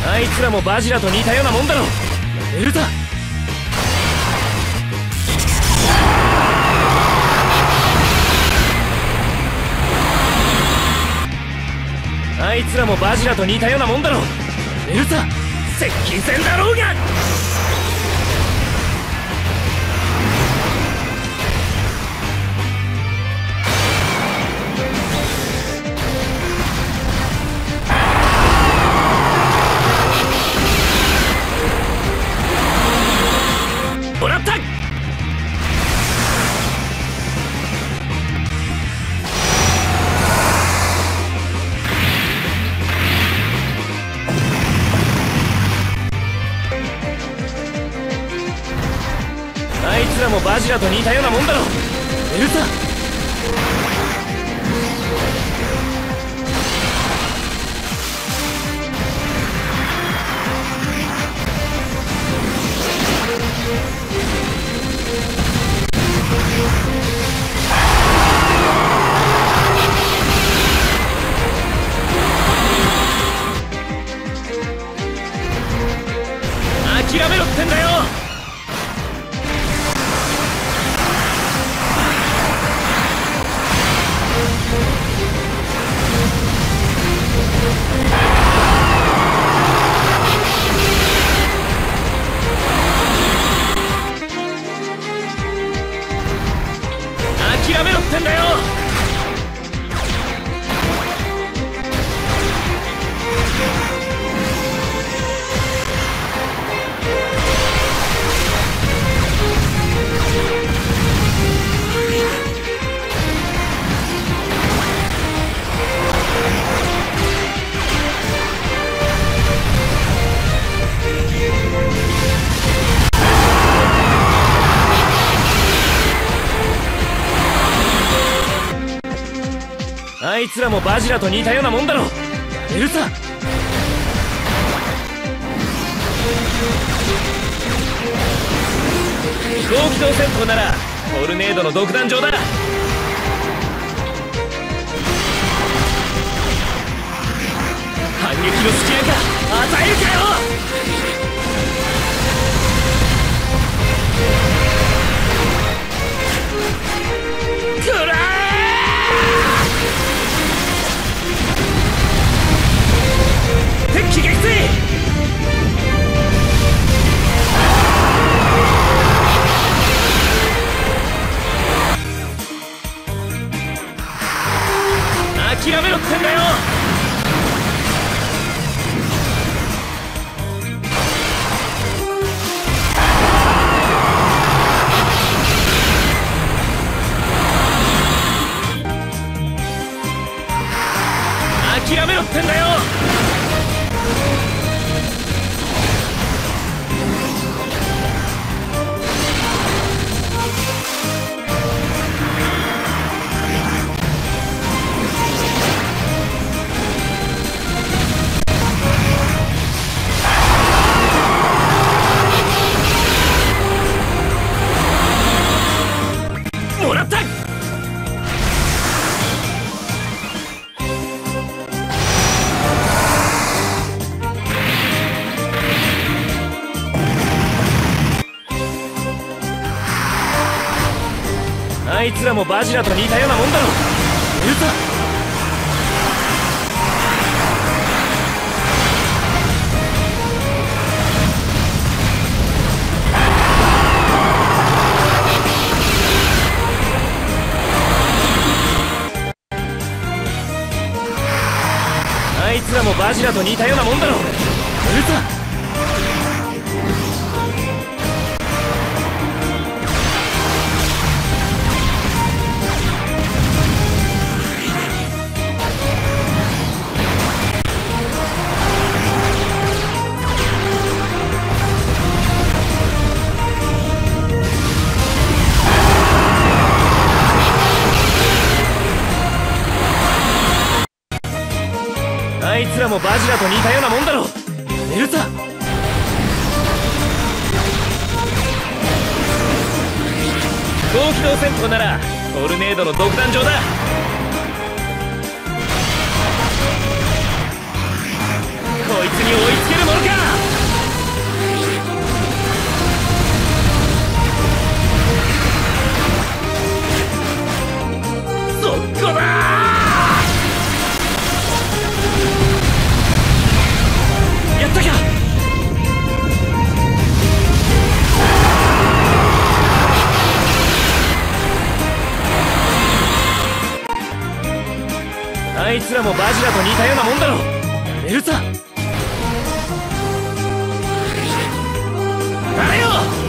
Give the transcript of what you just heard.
あいつらもバジラと似たようなもんだろ。エルタ。あいつらもバジラと似たようなもんだろ。エルタ。接近戦だろうが。もらった。あいつらもバジラと似たようなもんだろ。エルタ。諦めろってんだよ。諦めろってんだよ。あいつらもバジラと似たようなもんだろ。やれるさ。高機動戦法ならトルネードの独壇場だ。反撃の隙なんか与えるかよ。くらえ。敵撃墜。諦めろってんだよ。諦めろってんだよ。もらった。あいつらもバジラと似たようなもんだろ。エルタ。あいつらもバジラと似たようなもんだろ。エルタ。あいつらもバジラと似たようなもんだろ。エルタ。高機動戦法ならトルネードの独壇場だ。こいつに追いつけるものあいつらもバジラと似たようなもんだろ。エルサ、あれよ。